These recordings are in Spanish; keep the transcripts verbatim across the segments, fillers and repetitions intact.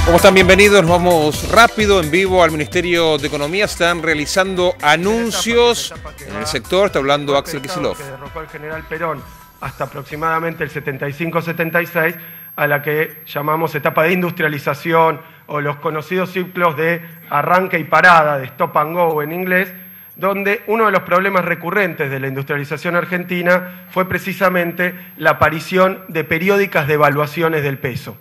¿Cómo están? Bienvenidos. Nos vamos rápido, en vivo al Ministerio de Economía. Están realizando anuncios en el sector. Está hablando Axel Kicillof. Que derrocó al general Perón hasta aproximadamente el setenta y cinco setenta y seis, a la que llamamos etapa de industrialización o los conocidos ciclos de arranque y parada, de stop and go en inglés, donde uno de los problemas recurrentes de la industrialización argentina fue precisamente la aparición de periódicas devaluaciones del peso.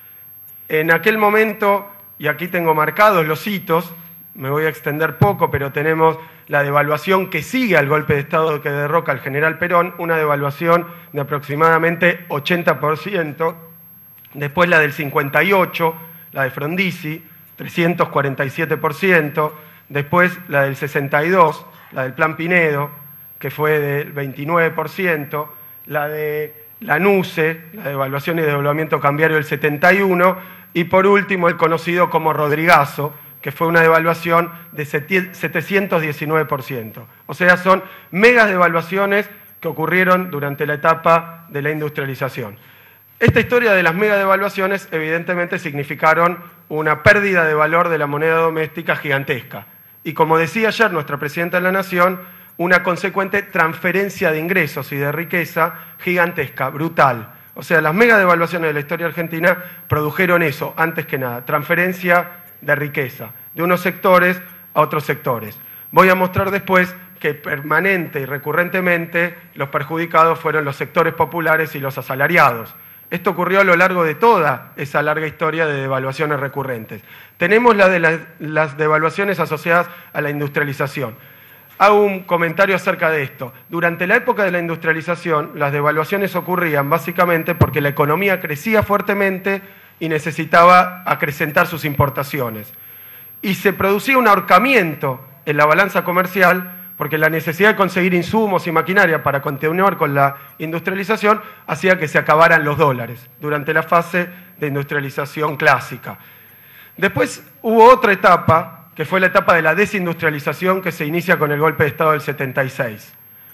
En aquel momento, y aquí tengo marcados los hitos, me voy a extender poco, pero tenemos la devaluación que sigue al golpe de Estado que derroca al general Perón, una devaluación de aproximadamente ochenta por ciento, después la del cincuenta y ocho, la de Frondizi, trescientos cuarenta y siete por ciento, después la del sesenta y dos, la del Plan Pinedo, que fue del veintinueve por ciento, la de la NUCE, la devaluación y devaluamiento cambiario del setenta y uno, y por último el conocido como Rodrigazo, que fue una devaluación de setecientos diecinueve por ciento. O sea, son megas devaluaciones que ocurrieron durante la etapa de la industrialización. Esta historia de las mega devaluaciones evidentemente significaron una pérdida de valor de la moneda doméstica gigantesca. Y como decía ayer nuestra Presidenta de la Nación, una consecuente transferencia de ingresos y de riqueza gigantesca, brutal. O sea, las mega devaluaciones de la historia argentina produjeron eso, antes que nada, transferencia de riqueza, de unos sectores a otros sectores. Voy a mostrar después que permanente y recurrentemente los perjudicados fueron los sectores populares y los asalariados. Esto ocurrió a lo largo de toda esa larga historia de devaluaciones recurrentes. Tenemos la de las, las devaluaciones asociadas a la industrialización. Hago un comentario acerca de esto. Durante la época de la industrialización, las devaluaciones ocurrían básicamente porque la economía crecía fuertemente y necesitaba acrecentar sus importaciones. Y se producía un ahorcamiento en la balanza comercial porque la necesidad de conseguir insumos y maquinaria para continuar con la industrialización hacía que se acabaran los dólares durante la fase de industrialización clásica. Después hubo otra etapa, que fue la etapa de la desindustrialización que se inicia con el golpe de Estado del setenta y seis,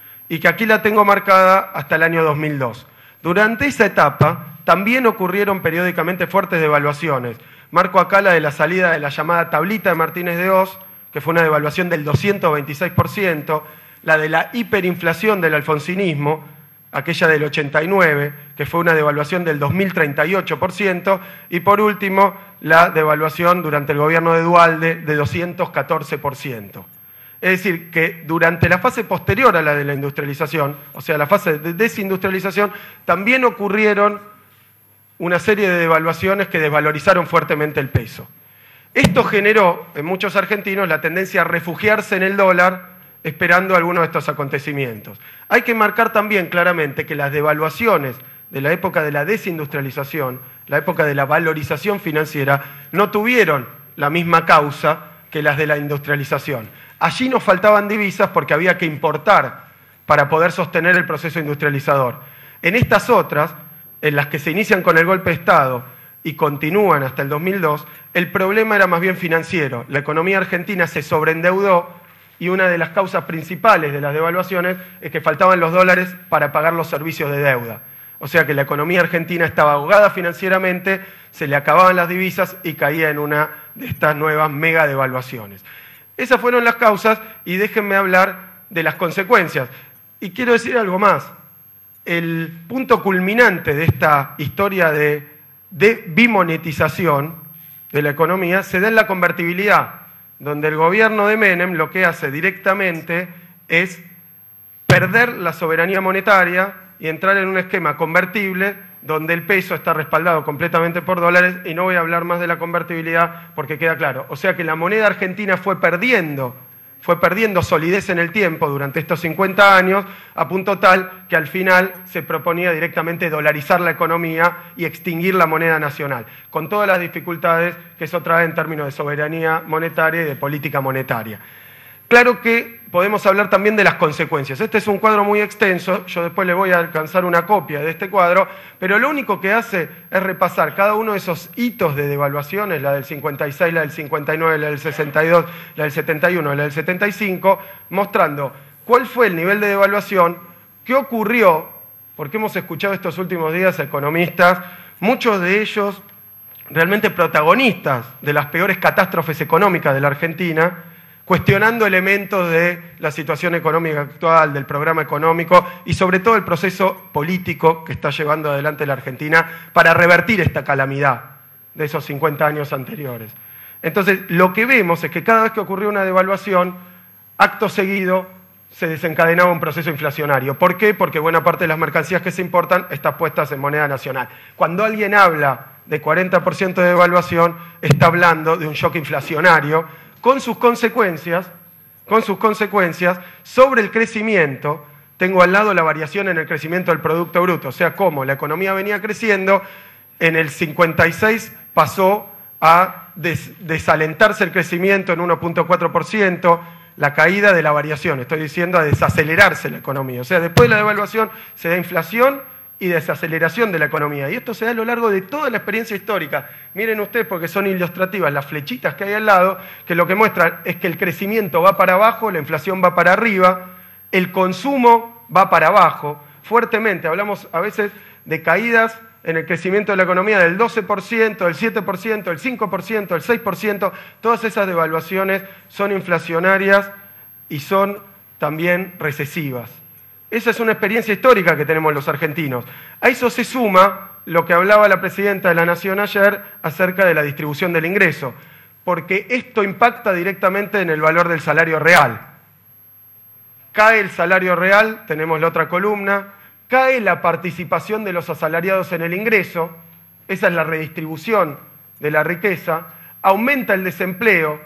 y que aquí la tengo marcada hasta el año dos mil dos. Durante esa etapa también ocurrieron periódicamente fuertes devaluaciones. Marco acá la de la salida de la llamada tablita de Martínez de Hoz, que fue una devaluación del doscientos veintiséis por ciento, la de la hiperinflación del alfonsinismo, aquella del ochenta y nueve, que fue una devaluación del dos mil treinta y ocho por ciento, y por último, la devaluación durante el gobierno de Duhalde de doscientos catorce por ciento. Es decir, que durante la fase posterior a la de la industrialización, o sea, la fase de desindustrialización, también ocurrieron una serie de devaluaciones que desvalorizaron fuertemente el peso. Esto generó en muchos argentinos la tendencia a refugiarse en el dólar esperando algunos de estos acontecimientos. Hay que marcar también claramente que las devaluaciones de la época de la desindustrialización, la época de la valorización financiera, no tuvieron la misma causa que las de la industrialización. Allí nos faltaban divisas porque había que importar para poder sostener el proceso industrializador. En estas otras, en las que se inician con el golpe de Estado y continúan hasta el dos mil dos, el problema era más bien financiero. La economía argentina se sobreendeudó y una de las causas principales de las devaluaciones es que faltaban los dólares para pagar los servicios de deuda. O sea que la economía argentina estaba ahogada financieramente, se le acababan las divisas y caía en una de estas nuevas mega devaluaciones. Esas fueron las causas y déjenme hablar de las consecuencias. Y quiero decir algo más. El punto culminante de esta historia de, de bimonetización de la economía se da en la convertibilidad, donde el gobierno de Menem lo que hace directamente es perder la soberanía monetaria y entrar en un esquema convertible donde el peso está respaldado completamente por dólares, y no voy a hablar más de la convertibilidad porque queda claro. O sea que la moneda argentina fue perdiendo, fue perdiendo solidez en el tiempo durante estos cincuenta años, a punto tal que al final se proponía directamente dolarizar la economía y extinguir la moneda nacional, con todas las dificultades que eso trae en términos de soberanía monetaria y de política monetaria. Claro que podemos hablar también de las consecuencias. Este es un cuadro muy extenso, yo después le voy a alcanzar una copia de este cuadro, pero lo único que hace es repasar cada uno de esos hitos de devaluaciones, la del cincuenta y seis, la del cincuenta y nueve, la del sesenta y dos, la del setenta y uno, la del setenta y cinco, mostrando cuál fue el nivel de devaluación, qué ocurrió, porque hemos escuchado estos últimos días a economistas, muchos de ellos realmente protagonistas de las peores catástrofes económicas de la Argentina, cuestionando elementos de la situación económica actual, del programa económico y sobre todo el proceso político que está llevando adelante la Argentina para revertir esta calamidad de esos cincuenta años anteriores. Entonces, lo que vemos es que cada vez que ocurrió una devaluación, acto seguido se desencadenaba un proceso inflacionario. ¿Por qué? Porque buena parte de las mercancías que se importan están puestas en moneda nacional. Cuando alguien habla de cuarenta por ciento de devaluación, está hablando de un shock inflacionario con sus consecuencias, con sus consecuencias sobre el crecimiento. Tengo al lado la variación en el crecimiento del Producto Bruto, o sea, cómo la economía venía creciendo, en el cincuenta y seis pasó a des desalentarse el crecimiento en uno punto cuatro por ciento, la caída de la variación, estoy diciendo a desacelerarse la economía. O sea, después de la devaluación se da inflación y desaceleración de la economía. Y esto se da a lo largo de toda la experiencia histórica. Miren ustedes, porque son ilustrativas las flechitas que hay al lado, que lo que muestran es que el crecimiento va para abajo, la inflación va para arriba, el consumo va para abajo, fuertemente. Hablamos a veces de caídas en el crecimiento de la economía del doce por ciento, del siete por ciento, del cinco por ciento, del seis por ciento. Todas esas devaluaciones son inflacionarias y son también recesivas. Esa es una experiencia histórica que tenemos los argentinos. A eso se suma lo que hablaba la presidenta de la Nación ayer acerca de la distribución del ingreso, porque esto impacta directamente en el valor del salario real. Cae el salario real, tenemos la otra columna, cae la participación de los asalariados en el ingreso, esa es la redistribución de la riqueza, aumenta el desempleo,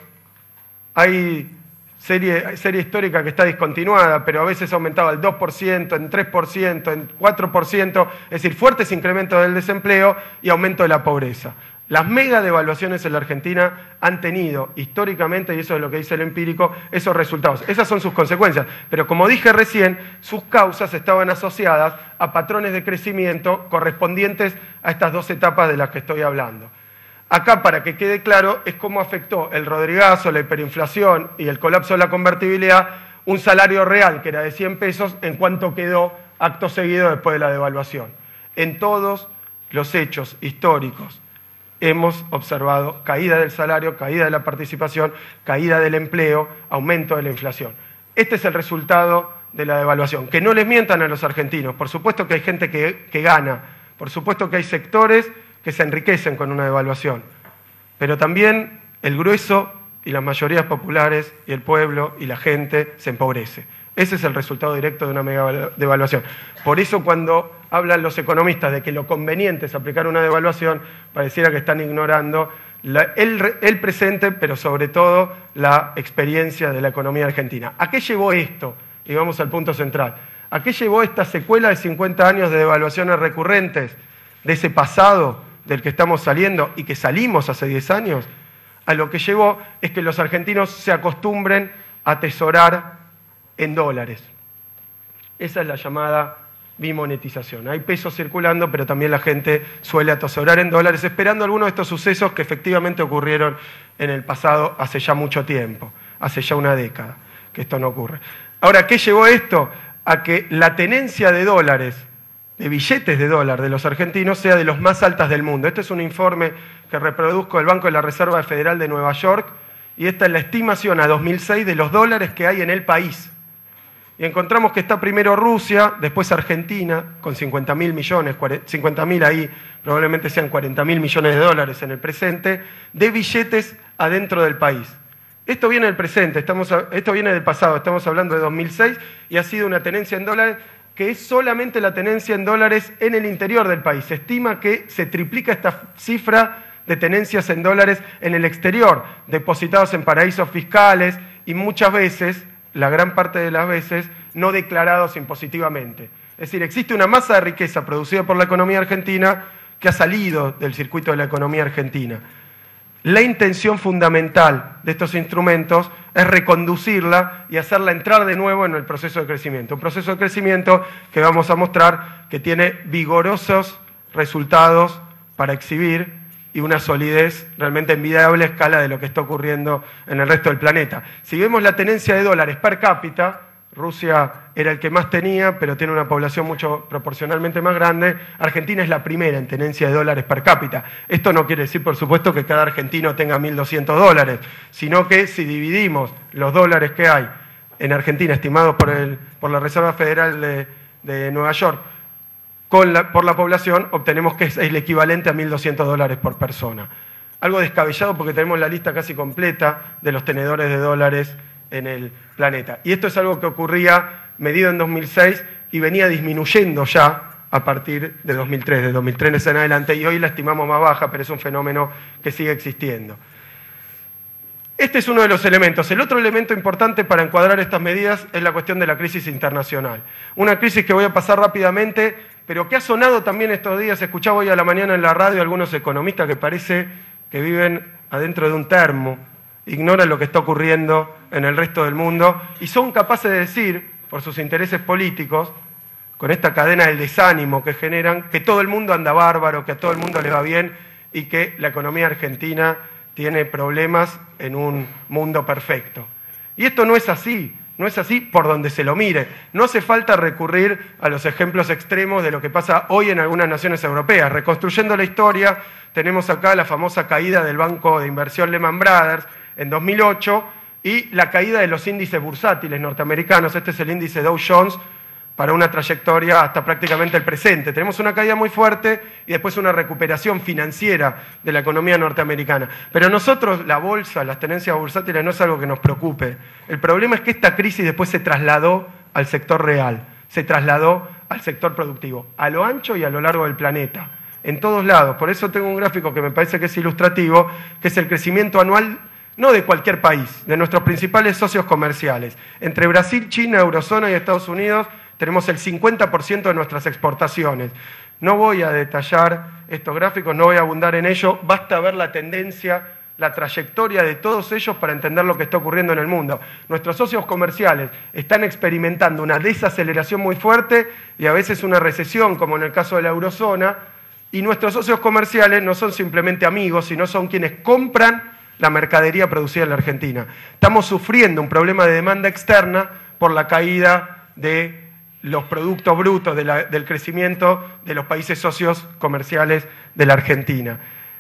hay serie, serie histórica que está discontinuada, pero a veces aumentaba el dos por ciento, en tres por ciento, en cuatro por ciento, es decir, fuertes incrementos del desempleo y aumento de la pobreza. Las mega devaluaciones en la Argentina han tenido históricamente, y eso es lo que dice el empírico, esos resultados. Esas son sus consecuencias. Pero como dije recién, sus causas estaban asociadas a patrones de crecimiento correspondientes a estas dos etapas de las que estoy hablando. Acá, para que quede claro, es cómo afectó el Rodrigazo, la hiperinflación y el colapso de la convertibilidad, un salario real que era de cien pesos, en cuanto quedó acto seguido después de la devaluación. En todos los hechos históricos hemos observado caída del salario, caída de la participación, caída del empleo, aumento de la inflación. Este es el resultado de la devaluación. Que no les mientan a los argentinos. Por supuesto que hay gente que, que gana. Por supuesto que hay sectores que se enriquecen con una devaluación. Pero también el grueso y las mayorías populares y el pueblo y la gente se empobrece. Ese es el resultado directo de una mega devaluación. Por eso cuando hablan los economistas de que lo conveniente es aplicar una devaluación, pareciera que están ignorando la, el, el presente, pero sobre todo la experiencia de la economía argentina. ¿A qué llevó esto? Y vamos al punto central. ¿A qué llevó esta secuela de cincuenta años de devaluaciones recurrentes, de ese pasado del que estamos saliendo y que salimos hace diez años? A lo que llevó es que los argentinos se acostumbren a atesorar en dólares. Esa es la llamada bimonetización. Hay pesos circulando, pero también la gente suele atesorar en dólares, esperando algunos de estos sucesos que efectivamente ocurrieron en el pasado hace ya mucho tiempo, hace ya una década, que esto no ocurre. Ahora, ¿qué llevó esto? A que la tenencia de dólares, de billetes de dólar de los argentinos, sea de los más altas del mundo. Este es un informe que reproduzco del Banco de la Reserva Federal de Nueva York, y esta es la estimación a dos mil seis de los dólares que hay en el país. Y encontramos que está primero Rusia, después Argentina, con cincuenta mil millones, cincuenta mil ahí, probablemente sean cuarenta mil millones de dólares en el presente, de billetes adentro del país. Esto viene del presente, estamos, esto viene del pasado, estamos hablando de dos mil seis, y ha sido una tenencia en dólares que es solamente la tenencia en dólares en el interior del país. Se estima que se triplica esta cifra de tenencias en dólares en el exterior, depositados en paraísos fiscales y muchas veces, la gran parte de las veces, no declarados impositivamente. Es decir, existe una masa de riqueza producida por la economía argentina que ha salido del circuito de la economía argentina. La intención fundamental de estos instrumentos es reconducirla y hacerla entrar de nuevo en el proceso de crecimiento. Un proceso de crecimiento que vamos a mostrar que tiene vigorosos resultados para exhibir y una solidez realmente envidiable a escala de lo que está ocurriendo en el resto del planeta. Si vemos la tenencia de dólares per cápita, Rusia era el que más tenía, pero tiene una población mucho proporcionalmente más grande. Argentina es la primera en tenencia de dólares per cápita. Esto no quiere decir, por supuesto, que cada argentino tenga mil doscientos dólares, sino que si dividimos los dólares que hay en Argentina, estimados por, el, por la Reserva Federal de, de Nueva York, con la, por la población, obtenemos que es el equivalente a mil doscientos dólares por persona. Algo descabellado porque tenemos la lista casi completa de los tenedores de dólares en el planeta. Y esto es algo que ocurría medido en dos mil seis y venía disminuyendo ya a partir de dos mil tres, de dos mil tres en adelante, y hoy la estimamos más baja, pero es un fenómeno que sigue existiendo. Este es uno de los elementos. El otro elemento importante para encuadrar estas medidas es la cuestión de la crisis internacional. Una crisis que voy a pasar rápidamente, pero que ha sonado también estos días. Escuchaba hoy a la mañana en la radio algunos economistas que parece que viven adentro de un termo, ignoran lo que está ocurriendo en el resto del mundo y son capaces de decir, por sus intereses políticos, con esta cadena del desánimo que generan, que todo el mundo anda bárbaro, que a todo el mundo le va bien y que la economía argentina tiene problemas en un mundo perfecto. Y esto no es así, no es así por donde se lo mire. No hace falta recurrir a los ejemplos extremos de lo que pasa hoy en algunas naciones europeas. Reconstruyendo la historia, tenemos acá la famosa caída del banco de inversión Lehman Brothers en dos mil ocho y la caída de los índices bursátiles norteamericanos. Este es el índice Dow Jones para una trayectoria hasta prácticamente el presente. Tenemos una caída muy fuerte y después una recuperación financiera de la economía norteamericana. Pero nosotros, la bolsa, las tenencias bursátiles, no es algo que nos preocupe. El problema es que esta crisis después se trasladó al sector real, se trasladó al sector productivo, a lo ancho y a lo largo del planeta, en todos lados. Por eso tengo un gráfico que me parece que es ilustrativo, que es el crecimiento anual no de cualquier país, de nuestros principales socios comerciales. Entre Brasil, China, Eurozona y Estados Unidos tenemos el cincuenta por ciento de nuestras exportaciones. No voy a detallar estos gráficos, no voy a abundar en ello, basta ver la tendencia, la trayectoria de todos ellos para entender lo que está ocurriendo en el mundo. Nuestros socios comerciales están experimentando una desaceleración muy fuerte y a veces una recesión, como en el caso de la Eurozona, y nuestros socios comerciales no son simplemente amigos, sino son quienes compran la mercadería producida en la Argentina. Estamos sufriendo un problema de demanda externa por la caída de los productos brutos de la, del crecimiento de los países socios comerciales de la Argentina.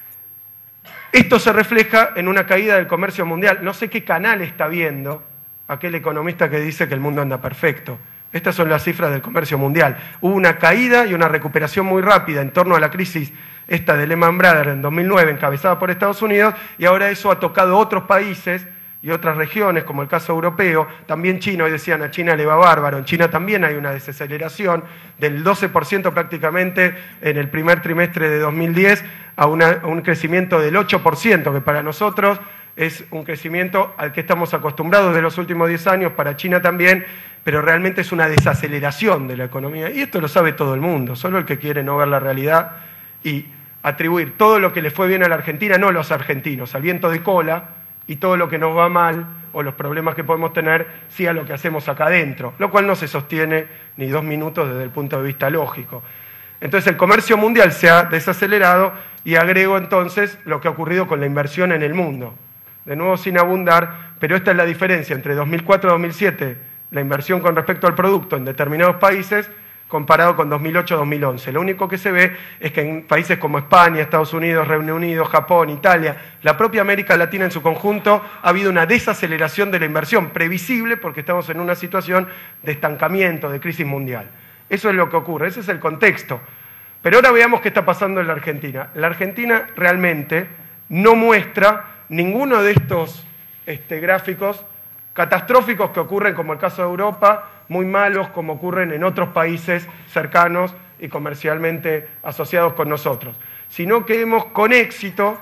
Esto se refleja en una caída del comercio mundial. No sé qué canal está viendo aquel economista que dice que el mundo anda perfecto. Estas son las cifras del comercio mundial. Hubo una caída y una recuperación muy rápida en torno a la crisis esta de Lehman Brothers en dos mil nueve, encabezada por Estados Unidos, y ahora eso ha tocado otros países y otras regiones, como el caso europeo, también China. Hoy decían, a China le va bárbaro. En China también hay una desaceleración del doce por ciento prácticamente en el primer trimestre de dos mil diez a, una, a un crecimiento del ocho por ciento, que para nosotros es un crecimiento al que estamos acostumbrados de los últimos diez años, para China también, pero realmente es una desaceleración de la economía. Y esto lo sabe todo el mundo, solo el que quiere no ver la realidad y atribuir todo lo que le fue bien a la Argentina, no los argentinos, al viento de cola, y todo lo que nos va mal o los problemas que podemos tener, sí a lo que hacemos acá adentro, lo cual no se sostiene ni dos minutos desde el punto de vista lógico. Entonces el comercio mundial se ha desacelerado y agrego entonces lo que ha ocurrido con la inversión en el mundo. De nuevo sin abundar, pero esta es la diferencia entre dos mil cuatro y dos mil siete, la inversión con respecto al producto en determinados países, comparado con dos mil ocho a dos mil once. Lo único que se ve es que en países como España, Estados Unidos, Reino Unido, Japón, Italia, la propia América Latina en su conjunto, ha habido una desaceleración de la inversión, previsible porque estamos en una situación de estancamiento, de crisis mundial. Eso es lo que ocurre, ese es el contexto. Pero ahora veamos qué está pasando en la Argentina. La Argentina realmente no muestra ninguno de estos este, gráficos catastróficos que ocurren, como el caso de Europa, muy malos como ocurren en otros países cercanos y comercialmente asociados con nosotros, sino que hemos con éxito,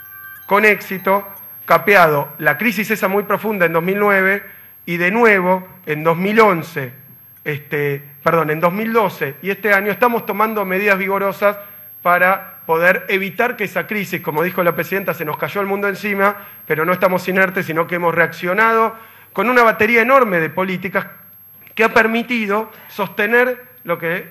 con éxito, capeado la crisis esa muy profunda en dos mil nueve y de nuevo en dos mil once, este, perdón, en dos mil doce y este año estamos tomando medidas vigorosas para poder evitar que esa crisis, como dijo la presidenta, se nos cayó el mundo encima, pero no estamos inertes, sino que hemos reaccionado con una batería enorme de políticas que ha permitido sostener lo que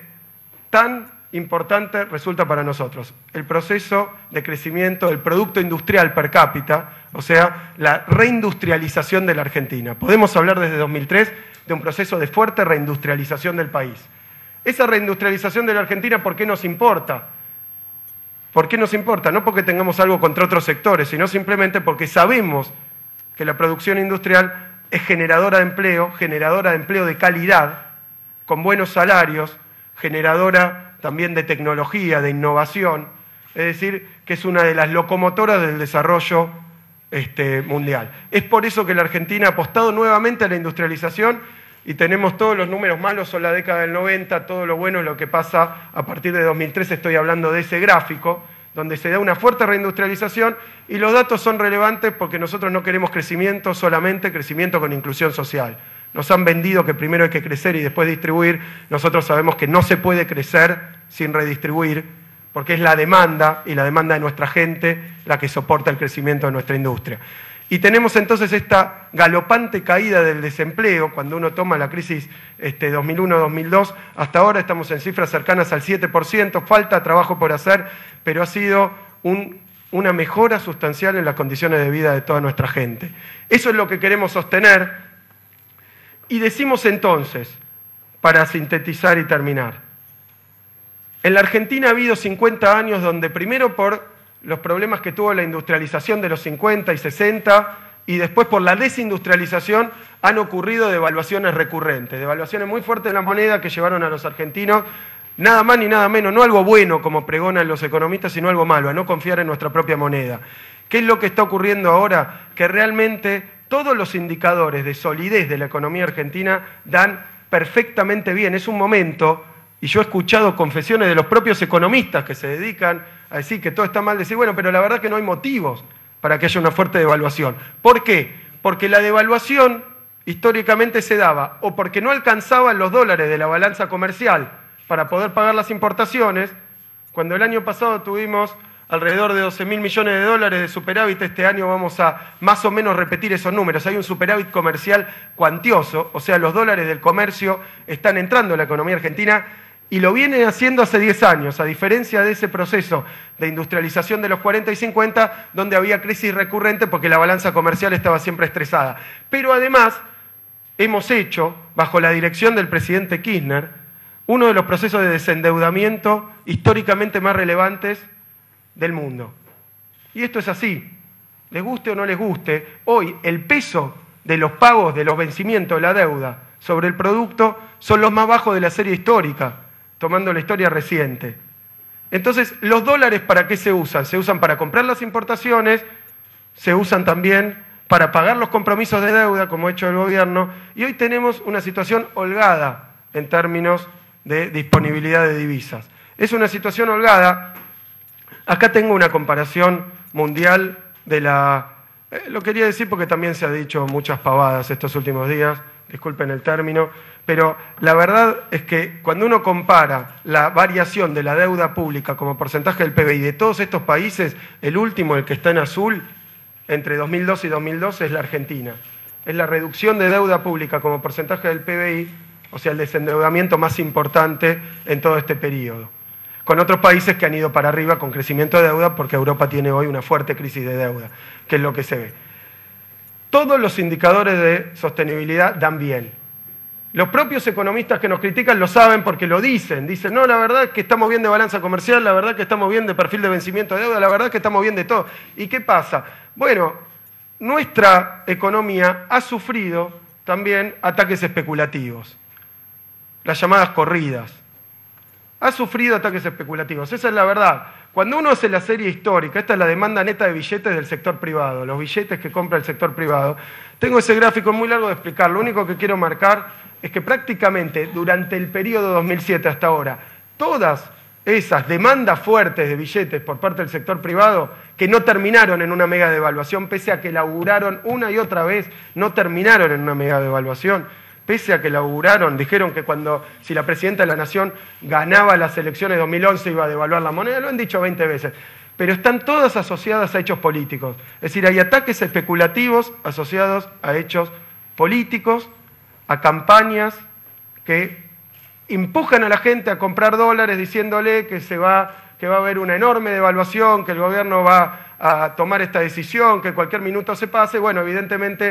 tan importante resulta para nosotros, el proceso de crecimiento del Producto Industrial per cápita, o sea, la reindustrialización de la Argentina. Podemos hablar desde dos mil tres de un proceso de fuerte reindustrialización del país. Esa reindustrialización de la Argentina, ¿por qué nos importa? ¿Por qué nos importa? No porque tengamos algo contra otros sectores, sino simplemente porque sabemos que la producción industrial es generadora de empleo, generadora de empleo de calidad, con buenos salarios, generadora también de tecnología, de innovación, es decir, que es una de las locomotoras del desarrollo este, mundial. Es por eso que la Argentina ha apostado nuevamente a la industrialización y tenemos todos los números malos, son la década del noventa, todo lo bueno es lo que pasa a partir de dos mil tres, estoy hablando de ese gráfico, donde se da una fuerte reindustrialización y los datos son relevantes porque nosotros no queremos crecimiento solamente, crecimiento con inclusión social. Nos han vendido que primero hay que crecer y después distribuir. Nosotros sabemos que no se puede crecer sin redistribuir, porque es la demanda y la demanda de nuestra gente la que soporta el crecimiento de nuestra industria. Y tenemos entonces esta galopante caída del desempleo, cuando uno toma la crisis este, dos mil uno dos mil dos, hasta ahora estamos en cifras cercanas al siete por ciento, falta trabajo por hacer, pero ha sido un, una mejora sustancial en las condiciones de vida de toda nuestra gente. Eso es lo que queremos sostener y decimos entonces, para sintetizar y terminar, en la Argentina ha habido cincuenta años donde primero por los problemas que tuvo la industrialización de los cincuenta y sesenta y después por la desindustrialización han ocurrido devaluaciones recurrentes, devaluaciones muy fuertes de la moneda que llevaron a los argentinos nada más ni nada menos, no algo bueno como pregonan los economistas, sino algo malo, a no confiar en nuestra propia moneda. ¿Qué es lo que está ocurriendo ahora? Que realmente todos los indicadores de solidez de la economía argentina dan perfectamente bien. Es un momento, y yo he escuchado confesiones de los propios economistas que se dedican a decir que todo está mal, decir, bueno, pero la verdad que no hay motivos para que haya una fuerte devaluación. ¿Por qué? Porque la devaluación históricamente se daba o porque no alcanzaban los dólares de la balanza comercial para poder pagar las importaciones, cuando el año pasado tuvimos alrededor de doce mil millones de dólares de superávit, este año vamos a más o menos repetir esos números. Hay un superávit comercial cuantioso, o sea, los dólares del comercio están entrando en la economía argentina y lo vienen haciendo hace diez años, a diferencia de ese proceso de industrialización de los cuarenta y cincuenta, donde había crisis recurrente porque la balanza comercial estaba siempre estresada. Pero además, hemos hecho, bajo la dirección del presidente Kirchner, uno de los procesos de desendeudamiento históricamente más relevantes del mundo. Y esto es así, les guste o no les guste, hoy el peso de los pagos de los vencimientos de la deuda sobre el producto son los más bajos de la serie histórica, tomando la historia reciente. Entonces, ¿los dólares para qué se usan? Se usan para comprar las importaciones, se usan también para pagar los compromisos de deuda, como ha hecho el gobierno, y hoy tenemos una situación holgada en términos de disponibilidad de divisas. Es una situación holgada. Acá tengo una comparación mundial de la... Eh, lo quería decir porque también se ha dicho muchas pavadas estos últimos días, disculpen el término, pero la verdad es que cuando uno compara la variación de la deuda pública como porcentaje del P B I de todos estos países, el último, el que está en azul, entre dos mil dos y dos mil doce es la Argentina. Es la reducción de deuda pública como porcentaje del P B I, o sea, el desendeudamiento más importante en todo este periodo. Con otros países que han ido para arriba con crecimiento de deuda, porque Europa tiene hoy una fuerte crisis de deuda, que es lo que se ve. Todos los indicadores de sostenibilidad dan bien. Los propios economistas que nos critican lo saben porque lo dicen. Dicen, no, la verdad es que estamos bien de balanza comercial, la verdad es que estamos bien de perfil de vencimiento de deuda, la verdad es que estamos bien de todo. ¿Y qué pasa? Bueno, nuestra economía ha sufrido también ataques especulativos, las llamadas corridas. Ha sufrido ataques especulativos, esa es la verdad. Cuando uno hace la serie histórica, esta es la demanda neta de billetes del sector privado, los billetes que compra el sector privado. Tengo ese gráfico muy largo de explicar, lo único que quiero marcar es que prácticamente durante el periodo dos mil siete hasta ahora, todas esas demandas fuertes de billetes por parte del sector privado, que no terminaron en una mega devaluación, pese a que la auguraron una y otra vez, no terminaron en una mega devaluación, pese a que la auguraron, dijeron que cuando, si la presidenta de la Nación ganaba las elecciones de dos mil once iba a devaluar la moneda, lo han dicho veinte veces, pero están todas asociadas a hechos políticos. Es decir, hay ataques especulativos asociados a hechos políticos, a campañas que empujan a la gente a comprar dólares diciéndole que, se va, que va a haber una enorme devaluación, que el gobierno va a tomar esta decisión, que cualquier minuto se pase. Bueno, evidentemente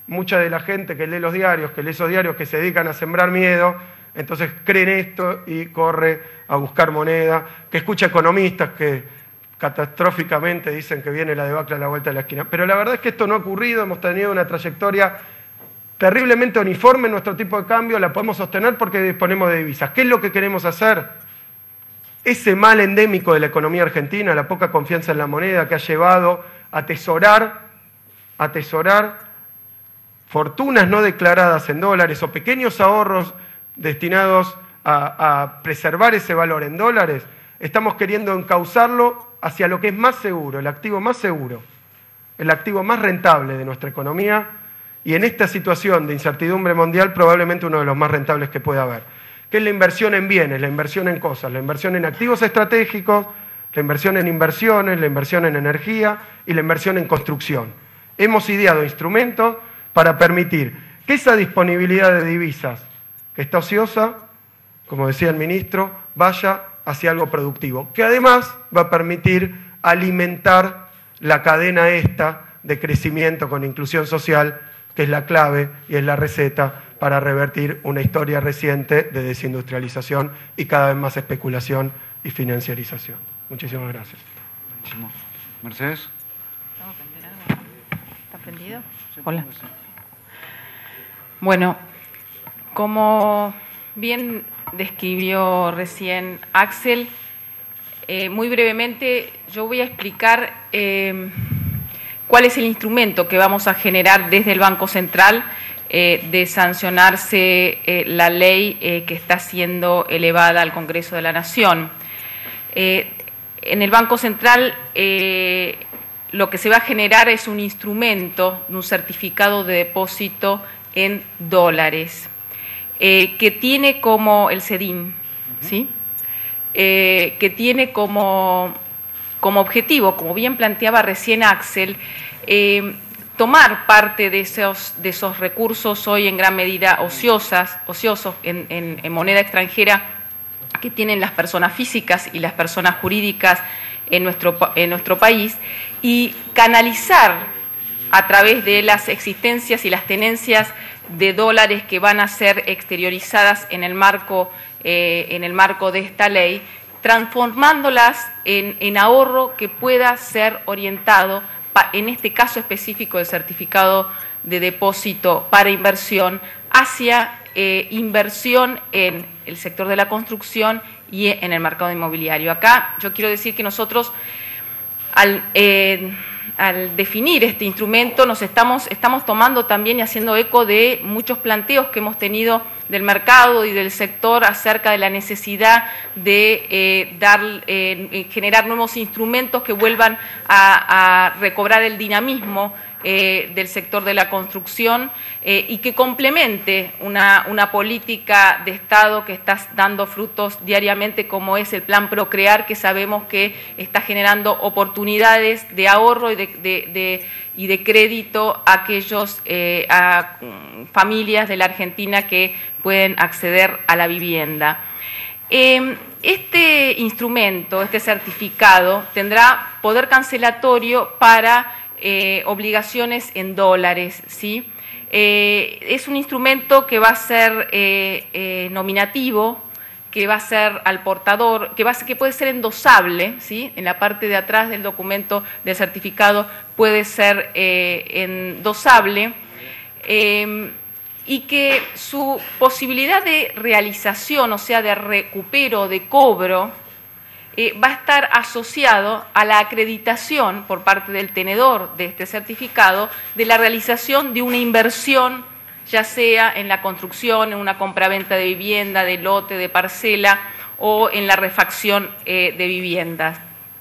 mucha de la gente que lee los diarios, que lee esos diarios que se dedican a sembrar miedo, entonces creen esto y corre a buscar moneda, que escucha economistas que catastróficamente dicen que viene la debacle a la vuelta de la esquina. Pero la verdad es que esto no ha ocurrido, hemos tenido una trayectoria terriblemente uniforme en nuestro tipo de cambio, la podemos sostener porque disponemos de divisas. ¿Qué es lo que queremos hacer? Ese mal endémico de la economía argentina, la poca confianza en la moneda que ha llevado a atesorar, atesorar fortunas no declaradas en dólares o pequeños ahorros destinados a, a preservar ese valor en dólares, estamos queriendo encauzarlo hacia lo que es más seguro, el activo más seguro, el activo más rentable de nuestra economía, y en esta situación de incertidumbre mundial probablemente uno de los más rentables que pueda haber, que es la inversión en bienes, la inversión en cosas, la inversión en activos estratégicos, la inversión en inversiones, la inversión en energía y la inversión en construcción. Hemos ideado instrumentos para permitir que esa disponibilidad de divisas que está ociosa, como decía el ministro, vaya hacia algo productivo, que además va a permitir alimentar la cadena esta de crecimiento con inclusión social, que es la clave y es la receta para revertir una historia reciente de desindustrialización y cada vez más especulación y financiarización. Muchísimas gracias. Buenísimo. Mercedes. ¿Está prendido? Hola. Bueno, como bien describió recién Axel, eh, muy brevemente yo voy a explicar eh, cuál es el instrumento que vamos a generar desde el Banco Central eh, de sancionarse eh, la ley eh, que está siendo elevada al Congreso de la Nación. Eh, en el Banco Central eh, lo que se va a generar es un instrumento, un certificado de depósito en dólares, eh, que tiene como el CEDIM, uh-huh. ¿sí? eh, que tiene como, como objetivo, como bien planteaba recién Axel, eh, tomar parte de esos, de esos recursos hoy en gran medida ociosas, ociosos en, en, en moneda extranjera que tienen las personas físicas y las personas jurídicas en nuestro, en nuestro país, y canalizar a través de las existencias y las tenencias de dólares que van a ser exteriorizadas en el marco, eh, en el marco de esta ley, transformándolas en, en ahorro que pueda ser orientado, pa, en este caso específico del certificado de depósito para inversión, hacia eh, inversión en el sector de la construcción y en el mercado inmobiliario. Acá yo quiero decir que nosotros, al... Eh, al definir este instrumento, nos estamos, estamos tomando también y haciendo eco de muchos planteos que hemos tenido del mercado y del sector acerca de la necesidad de eh, dar, eh, generar nuevos instrumentos que vuelvan a, a recobrar el dinamismo eh, del sector de la construcción eh, y que complemente una, una política de Estado que está dando frutos diariamente, como es el Plan Procrear, que sabemos que está generando oportunidades de ahorro y de, de, de, y de crédito a aquellos eh, a familias de la Argentina que pueden acceder a la vivienda. Eh, este instrumento, este certificado, tendrá poder cancelatorio para eh, obligaciones en dólares, ¿sí? Eh, es un instrumento que va a ser eh, eh, nominativo, que va a ser al portador, que, va a ser, que puede ser endosable, ¿sí? En la parte de atrás del documento del certificado puede ser eh, endosable, eh, y que su posibilidad de realización, o sea, de recupero, de cobro, eh, va a estar asociado a la acreditación por parte del tenedor de este certificado de la realización de una inversión, ya sea en la construcción, en una compraventa de vivienda, de lote, de parcela, o en la refacción eh, de viviendas.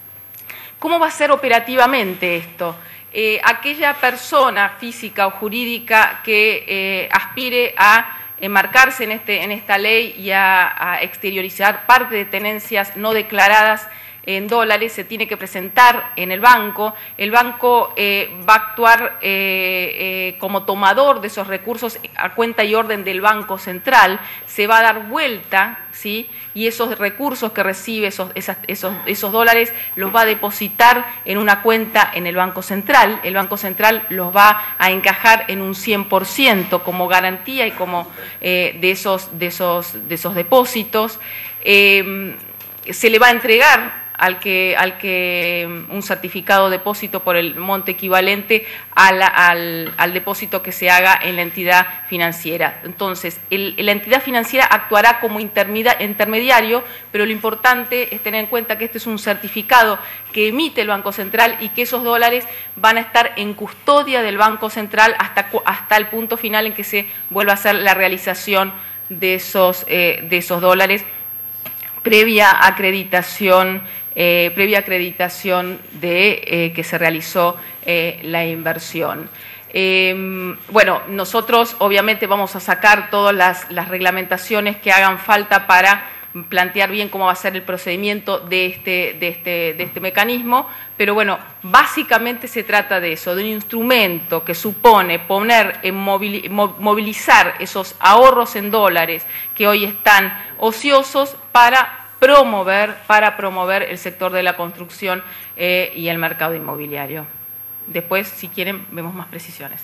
¿Cómo va a ser operativamente esto? Eh, aquella persona física o jurídica que eh, aspire a enmarcarse en, este, en esta ley y a, a exteriorizar parte de tenencias no declaradas en dólares se tiene que presentar en el banco. El banco eh, va a actuar eh, eh, como tomador de esos recursos a cuenta y orden del Banco Central. Se va a dar vuelta, ¿sí? Y esos recursos que recibe, esos, esas, esos, esos dólares, los va a depositar en una cuenta en el Banco Central. El Banco Central los va a encajar en un cien por ciento como garantía y como eh, de, esos, de, esos, de esos depósitos. Eh, se le va a entregar al que, al que un certificado de depósito por el monto equivalente a la, al, al depósito que se haga en la entidad financiera. Entonces, el, la entidad financiera actuará como intermediario, pero lo importante es tener en cuenta que este es un certificado que emite el Banco Central y que esos dólares van a estar en custodia del Banco Central hasta, hasta el punto final en que se vuelva a hacer la realización de esos, eh, de esos dólares, previa acreditación, eh, previa acreditación de eh, que se realizó eh, la inversión. Eh, bueno, nosotros obviamente vamos a sacar todas las, las reglamentaciones que hagan falta para plantear bien cómo va a ser el procedimiento de este, de este, de este mecanismo, pero bueno, básicamente se trata de eso, de un instrumento que supone poner en movil, movilizar esos ahorros en dólares que hoy están ociosos para promover, para promover el sector de la construcción eh, y el mercado inmobiliario. Después, si quieren, vemos más precisiones.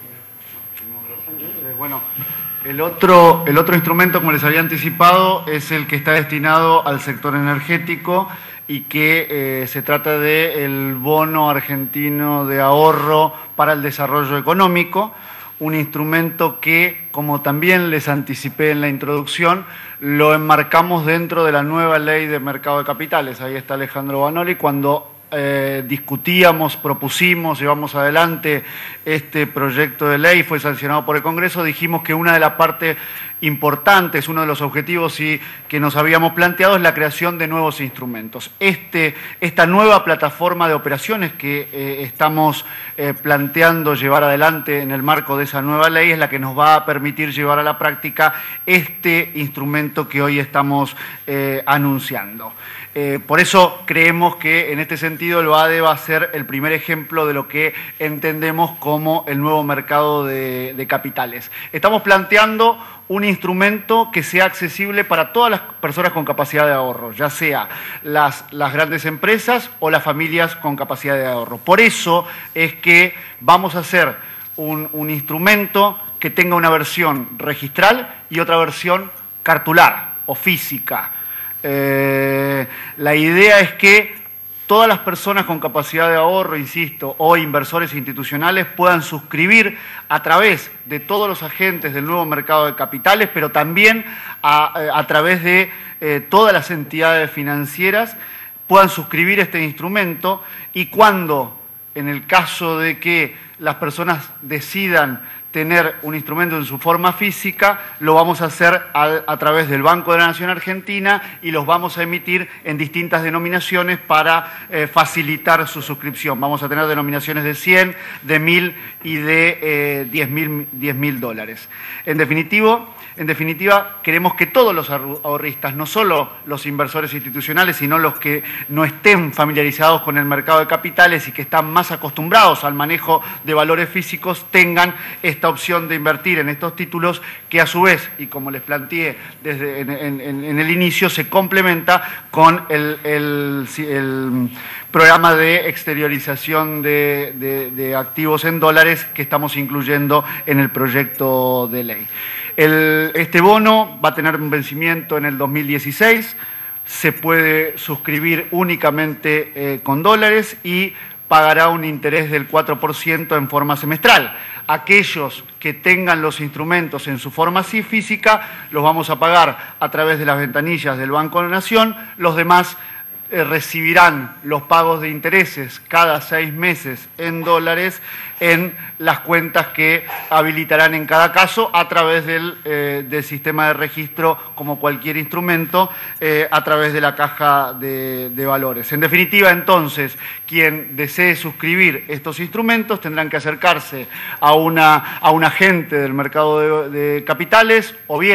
Bueno, el otro, el otro instrumento, como les había anticipado, es el que está destinado al sector energético y que eh, se trata del bono argentino de ahorro para el desarrollo económico, un instrumento que, como también les anticipé en la introducción, lo enmarcamos dentro de la nueva ley de mercado de capitales. Ahí está Alejandro Banoli. Cuando eh, discutíamos, propusimos, llevamos adelante este proyecto de ley, fue sancionado por el Congreso, dijimos que una de las partes importantes, uno de los objetivos y, que nos habíamos planteado es la creación de nuevos instrumentos. Este, esta nueva plataforma de operaciones que eh, estamos eh, planteando llevar adelante en el marco de esa nueva ley es la que nos va a permitir llevar a la práctica este instrumento que hoy estamos eh, anunciando. Eh, por eso creemos que en este sentido el BADE va a ser el primer ejemplo de lo que entendemos como el nuevo mercado de, de capitales. Estamos planteando un instrumento que sea accesible para todas las personas con capacidad de ahorro, ya sea las, las grandes empresas o las familias con capacidad de ahorro. Por eso es que vamos a hacer un, un instrumento que tenga una versión registral y otra versión cartular o física. Eh, la idea es que todas las personas con capacidad de ahorro, insisto, o inversores institucionales puedan suscribir a través de todos los agentes del nuevo mercado de capitales, pero también a, a través de eh, todas las entidades financieras puedan suscribir este instrumento, y cuando, en el caso de que las personas decidan tener un instrumento en su forma física, lo vamos a hacer a, a través del Banco de la Nación Argentina y los vamos a emitir en distintas denominaciones para eh, facilitar su suscripción. Vamos a tener denominaciones de cien, de mil y de eh, diez mil dólares. En definitivo, en definitiva, queremos que todos los ahorristas, no solo los inversores institucionales, sino los que no estén familiarizados con el mercado de capitales y que están más acostumbrados al manejo de valores físicos, tengan esta opción de invertir en estos títulos que a su vez, y como les planteé desde en, en, en el inicio, se complementa con el, el, el programa de exteriorización de, de, de activos en dólares que estamos incluyendo en el proyecto de ley. El, este bono va a tener un vencimiento en el dos mil dieciséis, se puede suscribir únicamente eh, con dólares y pagará un interés del cuatro por ciento en forma semestral. Aquellos que tengan los instrumentos en su forma así física, los vamos a pagar a través de las ventanillas del Banco de la Nación. Los demás eh, recibirán los pagos de intereses cada seis meses en dólares en las cuentas que habilitarán en cada caso a través del, eh, del sistema de registro, como cualquier instrumento, eh, a través de la caja de, de valores. En definitiva, entonces, quien desee suscribir estos instrumentos tendrán que acercarse a, una, a un agente del mercado de, de capitales o bien a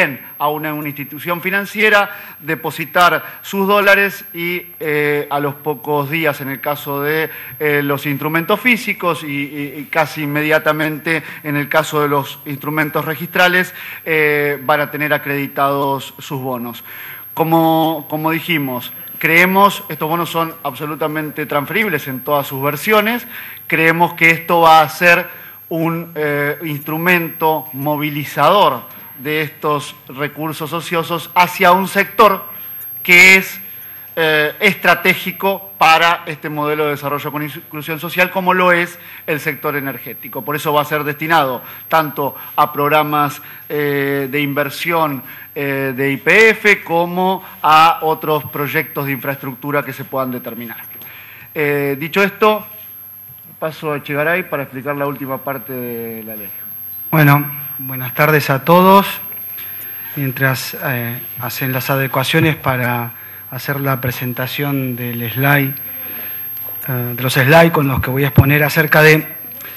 a una, una institución financiera, depositar sus dólares y eh, a los pocos días, en el caso de eh, los instrumentos físicos y, y, y casi inmediatamente en el caso de los instrumentos registrales, eh, van a tener acreditados sus bonos. Como, como dijimos, creemos, estos bonos son absolutamente transferibles en todas sus versiones, creemos que esto va a ser un eh, instrumento movilizador de estos recursos ociosos hacia un sector que es eh, estratégico para este modelo de desarrollo con inclusión social, como lo es el sector energético. Por eso va a ser destinado tanto a programas eh, de inversión eh, de Y P F como a otros proyectos de infraestructura que se puedan determinar. Eh, dicho esto, paso a Echegaray para explicar la última parte de la ley. Bueno, buenas tardes a todos. Mientras eh, hacen las adecuaciones para hacer la presentación del slide, eh, de los slides con los que voy a exponer acerca de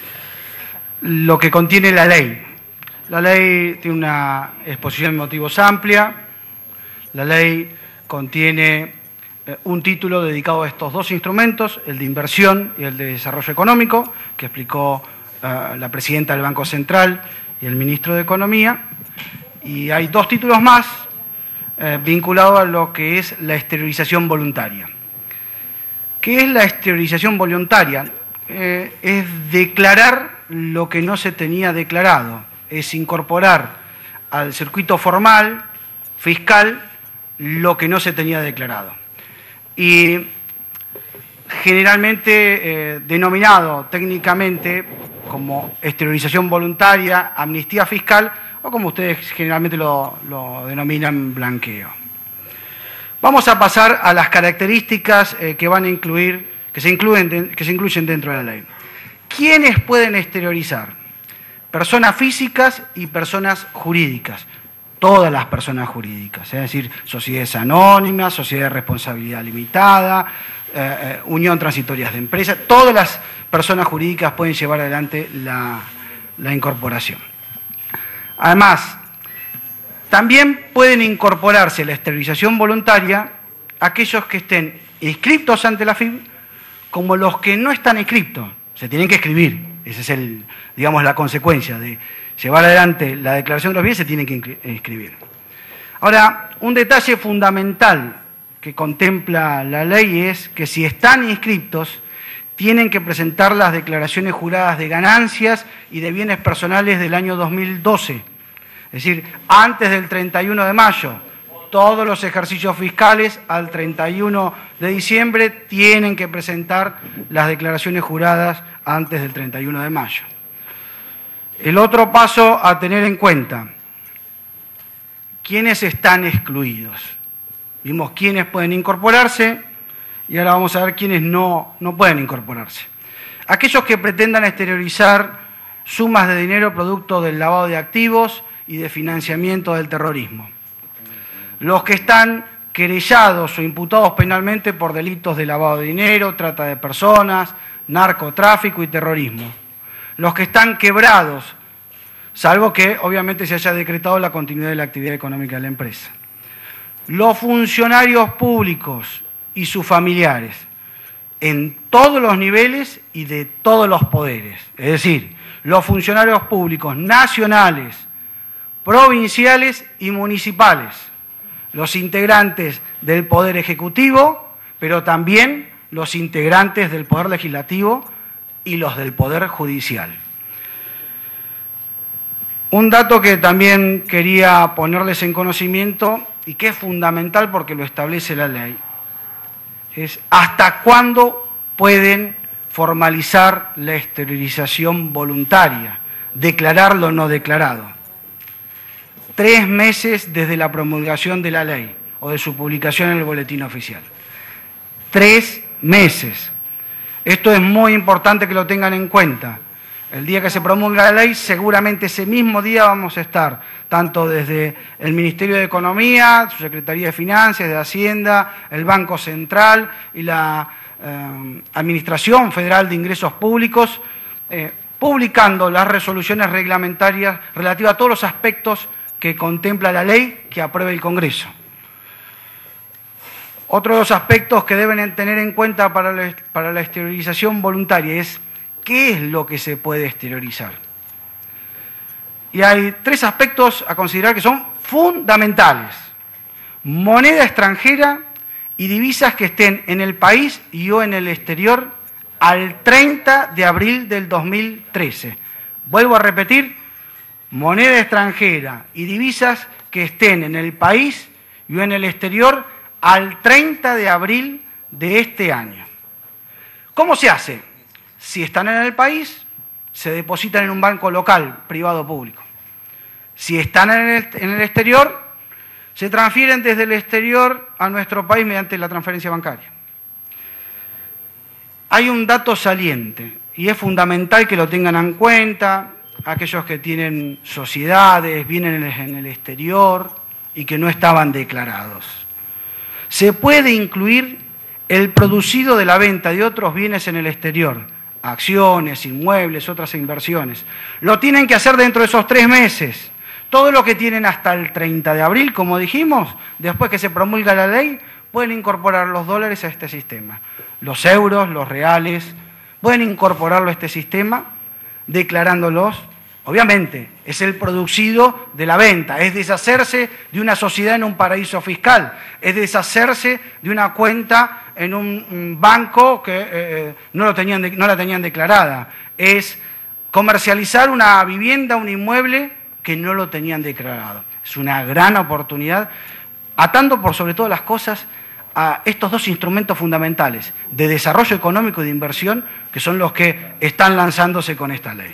lo que contiene la ley. La ley tiene una exposición de motivos amplia. La ley contiene eh, un título dedicado a estos dos instrumentos, el de inversión y el de desarrollo económico, que explicó eh, la presidenta del Banco Central y el ministro de Economía. Y hay dos títulos más eh, vinculados a lo que es la exteriorización voluntaria. ¿Qué es la exteriorización voluntaria? Eh, es declarar lo que no se tenía declarado, es incorporar al circuito formal, fiscal, lo que no se tenía declarado. Y generalmente eh, denominado técnicamente como exteriorización voluntaria, amnistía fiscal, o como ustedes generalmente lo, lo denominan, blanqueo. Vamos a pasar a las características eh, que van a incluir, que se incluyen, de, que se incluyen dentro de la ley. ¿Quiénes pueden exteriorizar? Personas físicas y personas jurídicas. Todas las personas jurídicas, es decir, sociedades anónimas, sociedades de responsabilidad limitada, eh, eh, unión transitorias de empresas, todas las personas jurídicas pueden llevar adelante la, la incorporación. Además, también pueden incorporarse a la exteriorización voluntaria aquellos que estén inscriptos ante la F I B como los que no están inscriptos. Se tienen que inscribir. Esa es el, digamos, la consecuencia de llevar adelante la declaración de los bienes, se tienen que inscribir. Ahora, un detalle fundamental que contempla la ley es que si están inscriptos, tienen que presentar las declaraciones juradas de ganancias y de bienes personales del año dos mil doce. Es decir, antes del treinta y uno de mayo, todos los ejercicios fiscales al treinta y uno de diciembre tienen que presentar las declaraciones juradas antes del treinta y uno de mayo. El otro paso a tener en cuenta, ¿quiénes están excluidos? Vimos quiénes pueden incorporarse y ahora vamos a ver quiénes no, no pueden incorporarse. Aquellos que pretendan exteriorizar sumas de dinero producto del lavado de activos y de financiamiento del terrorismo. Los que están querellados o imputados penalmente por delitos de lavado de dinero, trata de personas, narcotráfico y terrorismo. Los que están quebrados, salvo que obviamente se haya decretado la continuidad de la actividad económica de la empresa. Los funcionarios públicos y sus familiares, en todos los niveles y de todos los poderes. Es decir, los funcionarios públicos nacionales, provinciales y municipales, los integrantes del Poder Ejecutivo, pero también los integrantes del Poder Legislativo y los del Poder Judicial. Un dato que también quería ponerles en conocimiento y que es fundamental porque lo establece la ley, es hasta cuándo pueden formalizar la exteriorización voluntaria, declarar lo no declarado. Tres meses desde la promulgación de la ley o de su publicación en el boletín oficial. Tres meses. Esto es muy importante que lo tengan en cuenta. El día que se promulga la ley, seguramente ese mismo día vamos a estar, tanto desde el Ministerio de Economía, su Secretaría de Finanzas, de Hacienda, el Banco Central y la eh, Administración Federal de Ingresos Públicos, eh, publicando las resoluciones reglamentarias relativas a todos los aspectos que contempla la ley que apruebe el Congreso. Otro de los aspectos que deben tener en cuenta para la, para la exteriorización voluntaria es qué es lo que se puede exteriorizar. Y hay tres aspectos a considerar que son fundamentales: moneda extranjera y divisas que estén en el país y o en el exterior al treinta de abril del dos mil trece. Vuelvo a repetir, moneda extranjera y divisas que estén en el país y o en el exterior al treinta de abril de este año. ¿Cómo se hace? Si están en el país, se depositan en un banco local, privado o público. Si están en el, en el exterior, se transfieren desde el exterior a nuestro país mediante la transferencia bancaria. Hay un dato saliente y es fundamental que lo tengan en cuenta aquellos que tienen sociedades, vienen en el exterior y que no estaban declarados. Se puede incluir el producido de la venta de otros bienes en el exterior, acciones, inmuebles, otras inversiones. Lo tienen que hacer dentro de esos tres meses. Todo lo que tienen hasta el treinta de abril, como dijimos, después que se promulga la ley, pueden incorporar los dólares a este sistema. Los euros, los reales, pueden incorporarlo a este sistema declarándolos. Obviamente, es el producido de la venta, es deshacerse de una sociedad en un paraíso fiscal, es deshacerse de una cuenta en un banco que eh, no, lo tenían de, no la tenían declarada, es comercializar una vivienda, un inmueble que no lo tenían declarado. Es una gran oportunidad, atando por sobre todas las cosas a estos dos instrumentos fundamentales de desarrollo económico y de inversión, que son los que están lanzándose con esta ley.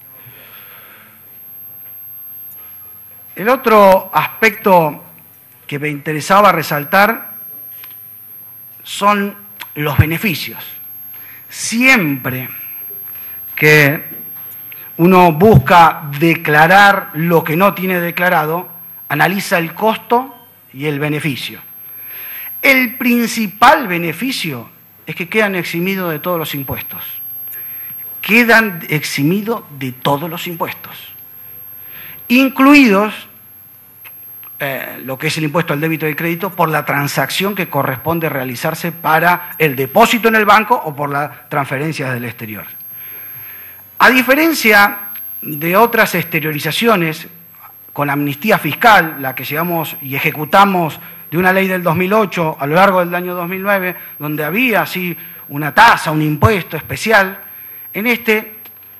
El otro aspecto que me interesaba resaltar son los beneficios. Siempre que uno busca declarar lo que no tiene declarado, analiza el costo y el beneficio. El principal beneficio es que quedan eximidos de todos los impuestos. Quedan eximidos de todos los impuestos, incluidos eh, lo que es el impuesto al débito y al crédito por la transacción que corresponde realizarse para el depósito en el banco o por la transferencia del exterior. A diferencia de otras exteriorizaciones, con amnistía fiscal, la que llevamos y ejecutamos de una ley del dos mil ocho a lo largo del año dos mil nueve, donde había así una tasa, un impuesto especial, en este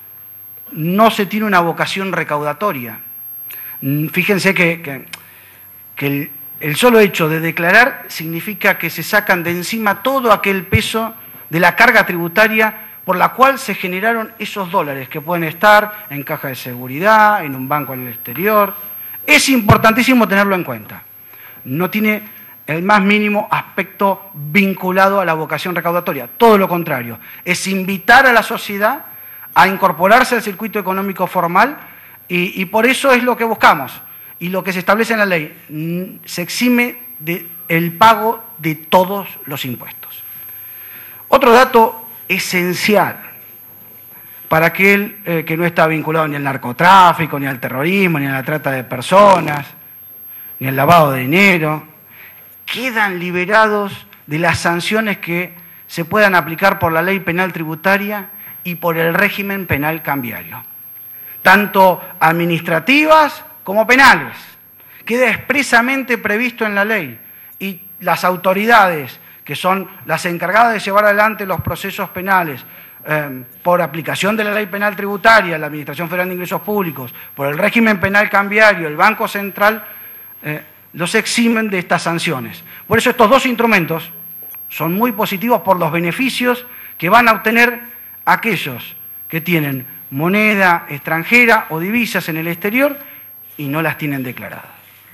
no se tiene una vocación recaudatoria. Fíjense que, que, que el, el solo hecho de declarar significa que se sacan de encima todo aquel peso de la carga tributaria por la cual se generaron esos dólares que pueden estar en caja de seguridad, en un banco en el exterior. Es importantísimo tenerlo en cuenta. No tiene el más mínimo aspecto vinculado a la vocación recaudatoria. Todo lo contrario. Es invitar a la sociedad a incorporarse al circuito económico formal y, y por eso es lo que buscamos. Y lo que se establece en la ley, se exime del pago de todos los impuestos. Otro dato esencial para aquel eh, que no está vinculado ni al narcotráfico, ni al terrorismo, ni a la trata de personas, ni al lavado de dinero, quedan liberados de las sanciones que se puedan aplicar por la ley penal tributaria y por el régimen penal cambiario, tanto administrativas como penales. Queda expresamente previsto en la ley y las autoridades que son las encargadas de llevar adelante los procesos penales eh, por aplicación de la ley penal tributaria, la Administración Federal de Ingresos Públicos, por el régimen penal cambiario, el Banco Central, eh, los eximen de estas sanciones. Por eso estos dos instrumentos son muy positivos por los beneficios que van a obtener aquellos que tienen moneda extranjera o divisas en el exterior y no las tienen declaradas.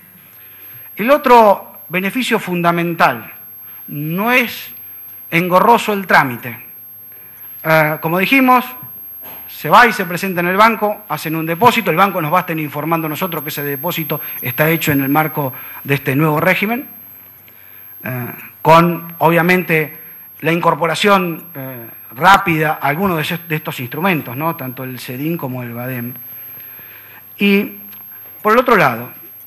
El otro beneficio fundamental: no es engorroso el trámite. Eh, como dijimos, se va y se presenta en el banco, hacen un depósito, el banco nos va a estar informando a nosotros que ese depósito está hecho en el marco de este nuevo régimen, eh, con obviamente la incorporación eh, rápida a algunos de, de estos instrumentos, ¿no? Tanto el SEDIN como el BADEM. Y por el otro lado,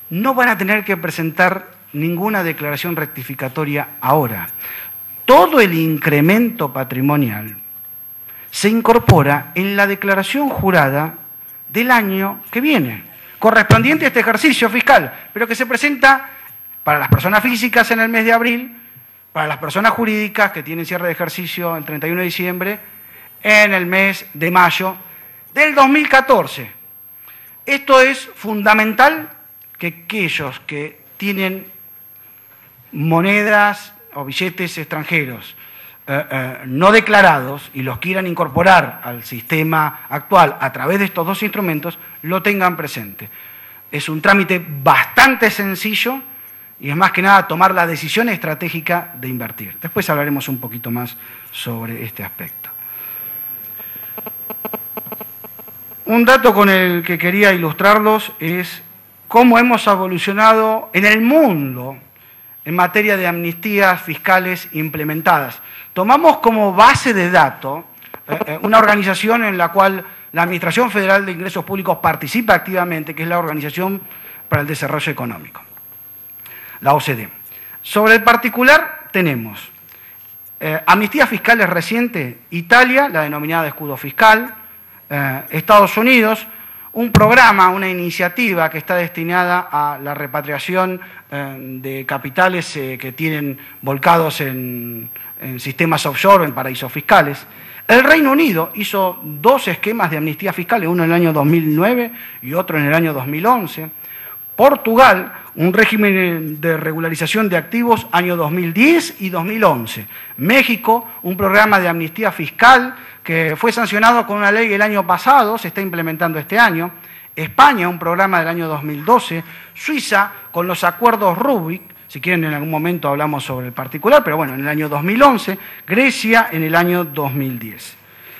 no van a tener que presentar ninguna declaración rectificatoria ahora. Todo el incremento patrimonial se incorpora en la declaración jurada del año que viene, correspondiente a este ejercicio fiscal, pero que se presenta para las personas físicas en el mes de abril, para las personas jurídicas que tienen cierre de ejercicio el treinta y uno de diciembre, en el mes de mayo del dos mil catorce. Esto es fundamental que aquellos que tienen monedas o billetes extranjeros eh, eh, no declarados y los quieran incorporar al sistema actual a través de estos dos instrumentos, lo tengan presente. Es un trámite bastante sencillo y es más que nada tomar la decisión estratégica de invertir. Después hablaremos un poquito más sobre este aspecto. Un dato con el que quería ilustrarlos es cómo hemos evolucionado en el mundo en materia de amnistías fiscales implementadas. Tomamos como base de datos eh, una organización en la cual la Administración Federal de Ingresos Públicos participa activamente, que es la Organización para el Desarrollo Económico, la O C D. Sobre el particular tenemos eh, amnistías fiscales recientes, Italia, la denominada escudo fiscal, eh, Estados Unidos, un programa, una iniciativa que está destinada a la repatriación eh, de capitales eh, que tienen volcados en, en sistemas offshore, en paraísos fiscales. El Reino Unido hizo dos esquemas de amnistía fiscales, uno en el año dos mil nueve y otro en el año dos mil once. Portugal, un régimen de regularización de activos año dos mil diez y dos mil once. México, un programa de amnistía fiscal que fue sancionado con una ley el año pasado, se está implementando este año. España, un programa del año dos mil doce. Suiza, con los acuerdos Rubik, si quieren en algún momento hablamos sobre el particular, pero bueno, en el año dos mil once. Grecia, en el año dos mil diez.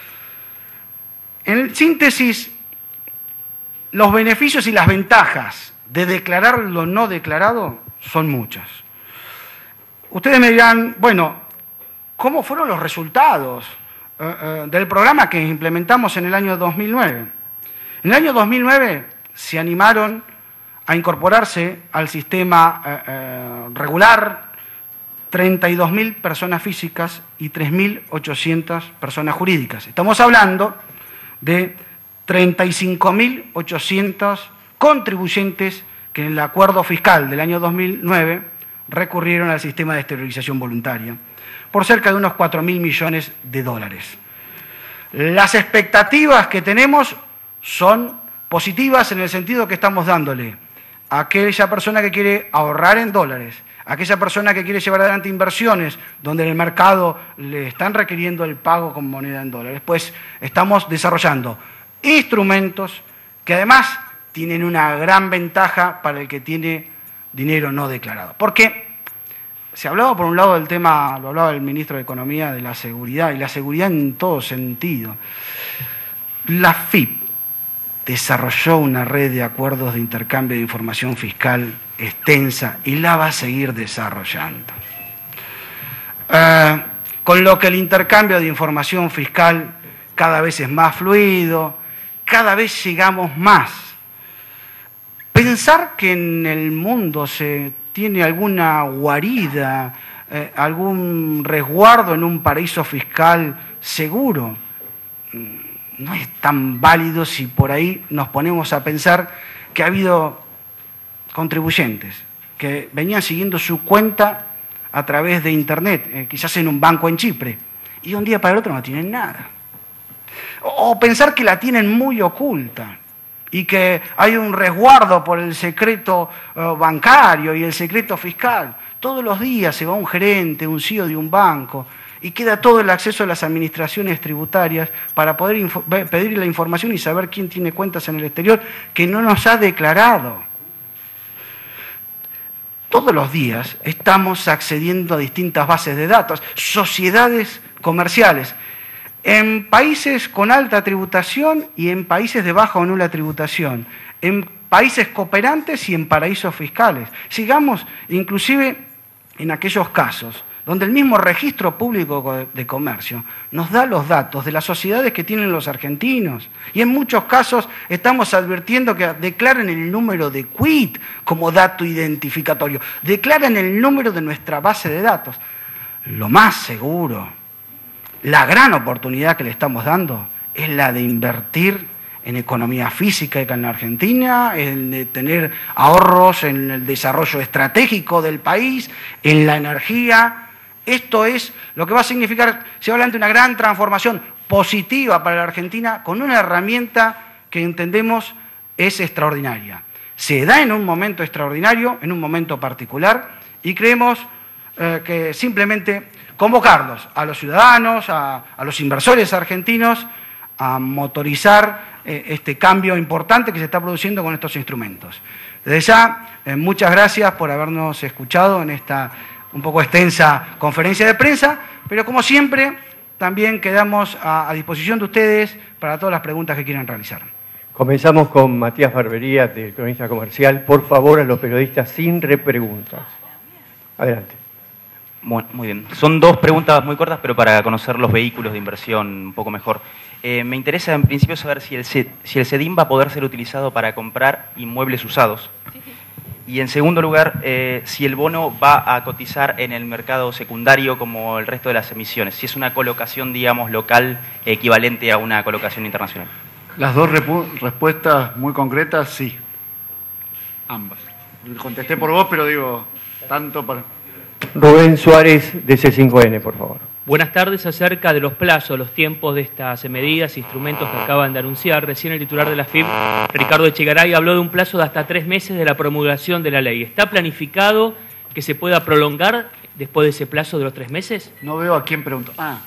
En síntesis, los beneficios y las ventajas de declarar lo no declarado son muchas. Ustedes me dirán, bueno, ¿cómo fueron los resultados eh, eh, del programa que implementamos en el año dos mil nueve? En el año dos mil nueve se animaron a incorporarse al sistema eh, eh, regular treinta y dos mil personas físicas y tres mil ochocientas personas jurídicas. Estamos hablando de treinta y cinco mil ochocientos contribuyentes que en el acuerdo fiscal del año dos mil nueve recurrieron al sistema de esterilización voluntaria por cerca de unos cuatro mil millones de dólares. Las expectativas que tenemos son positivas en el sentido que estamos dándole a aquella persona que quiere ahorrar en dólares, a aquella persona que quiere llevar adelante inversiones donde en el mercado le están requiriendo el pago con moneda en dólares. Pues estamos desarrollando instrumentos que además tienen una gran ventaja para el que tiene dinero no declarado. Porque se hablaba por un lado del tema, lo hablaba el ministro de Economía, de la seguridad, y la seguridad en todo sentido. La F I P desarrolló una red de acuerdos de intercambio de información fiscal extensa y la va a seguir desarrollando. Eh, con lo que el intercambio de información fiscal cada vez es más fluido, cada vez llegamos más. Pensar que en el mundo se tiene alguna guarida, eh, algún resguardo en un paraíso fiscal seguro, no es tan válido si por ahí nos ponemos a pensar que ha habido contribuyentes que venían siguiendo su cuenta a través de Internet, eh, quizás en un banco en Chipre, y de un día para el otro no tienen nada. O, o pensar que la tienen muy oculta y que hay un resguardo por el secreto eh, bancario y el secreto fiscal. Todos los días se va un gerente, un C E O de un banco, y queda todo el acceso a las administraciones tributarias para poder pedir la información y saber quién tiene cuentas en el exterior que no nos ha declarado. Todos los días estamos accediendo a distintas bases de datos, sociedades comerciales, en países con alta tributación y en países de baja o nula tributación, en países cooperantes y en paraísos fiscales. Sigamos inclusive en aquellos casos donde el mismo registro público de comercio nos da los datos de las sociedades que tienen los argentinos. Y en muchos casos estamos advirtiendo que declaren el número de Q I T como dato identificatorio, declaren el número de nuestra base de datos. Lo más seguro, la gran oportunidad que le estamos dando es la de invertir en economía física en la Argentina, en de tener ahorros en el desarrollo estratégico del país, en la energía. Esto es lo que va a significar, se habla de una gran transformación positiva para la Argentina con una herramienta que entendemos es extraordinaria. Se da en un momento extraordinario, en un momento particular, y creemos eh, que simplemente convocarlos a los ciudadanos, a, a los inversores argentinos, a motorizar eh, este cambio importante que se está produciendo con estos instrumentos. Desde ya, eh, muchas gracias por habernos escuchado en esta un poco extensa conferencia de prensa, pero como siempre, también quedamos a, a disposición de ustedes para todas las preguntas que quieran realizar. Comenzamos con Matías Barbería, del Cronista Comercial. Por favor, a los periodistas sin repreguntas. Adelante. Muy, muy bien. Son dos preguntas muy cortas, pero para conocer los vehículos de inversión un poco mejor. Eh, me interesa en principio saber si el, si el CEDIN va a poder ser utilizado para comprar inmuebles usados. Sí, sí. Y en segundo lugar, eh, si el bono va a cotizar en el mercado secundario como el resto de las emisiones, si es una colocación, digamos, local equivalente a una colocación internacional. Las dos respuestas muy concretas, sí. Ambas. Contesté por vos, pero digo, tanto para... Rubén Suárez, de C cinco N, por favor. Buenas tardes. Acerca de los plazos, los tiempos de estas medidas, instrumentos que acaban de anunciar, recién el titular de la F I B, Ricardo Echegaray, habló de un plazo de hasta tres meses de la promulgación de la ley. ¿Está planificado que se pueda prolongar después de ese plazo de los tres meses? No veo a quién preguntó. Ah,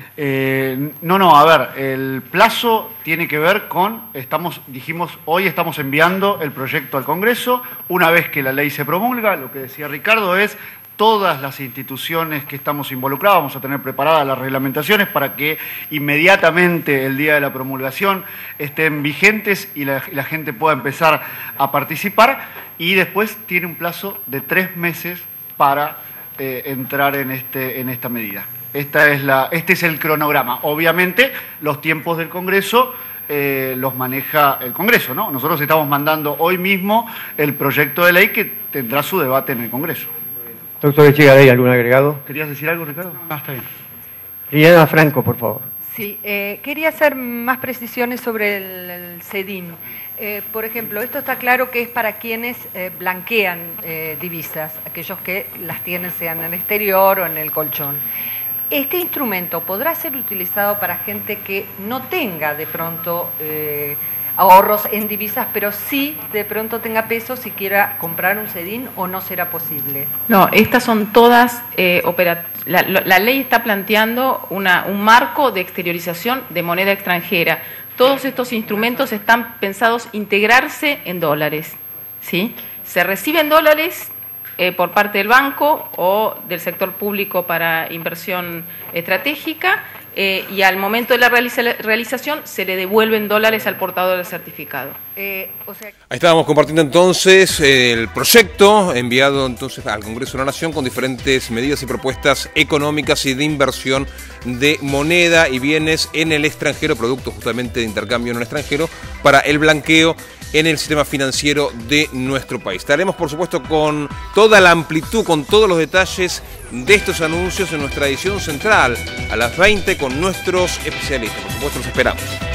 eh, no, no, a ver, el plazo tiene que ver con, estamos, dijimos, hoy estamos enviando el proyecto al Congreso. Una vez que la ley se promulga, lo que decía Ricardo es... Todas las instituciones que estamos involucradas vamos a tener preparadas las reglamentaciones para que inmediatamente el día de la promulgación estén vigentes y la, la gente pueda empezar a participar, y después tiene un plazo de tres meses para eh, entrar en, este, en esta medida. Esta es la, este es el cronograma. Obviamente los tiempos del Congreso eh, los maneja el Congreso, ¿no? Nosotros estamos mandando hoy mismo el proyecto de ley que tendrá su debate en el Congreso. Doctor Echegaray, ¿algún agregado? ¿Querías decir algo, Ricardo? No, está bien. Liliana Franco, por favor. Sí, eh, quería hacer más precisiones sobre el, el CEDIN. Eh, por ejemplo, esto está claro que es para quienes eh, blanquean eh, divisas, aquellos que las tienen sean en el exterior o en el colchón. ¿Este instrumento podrá ser utilizado para gente que no tenga de pronto... Eh, ahorros en divisas, pero sí de pronto tenga pesos si quiera comprar un CEDIN, o no será posible? No, estas son todas eh, operativas. La, la ley está planteando una, un marco de exteriorización de moneda extranjera. Todos estos instrumentos están pensados integrarse en dólares, ¿sí? Se reciben dólares eh, por parte del banco o del sector público para inversión estratégica, Eh, y al momento de la realiza realización se le devuelven dólares al portador del certificado. Eh, o sea... Ahí estábamos compartiendo entonces el proyecto enviado entonces al Congreso de la Nación con diferentes medidas y propuestas económicas y de inversión de moneda y bienes en el extranjero, producto justamente de intercambio en el extranjero, para el blanqueo en el sistema financiero de nuestro país. Estaremos, por supuesto, con toda la amplitud, con todos los detalles de estos anuncios en nuestra edición central a las veinte con nuestros especialistas. Por supuesto, los esperamos.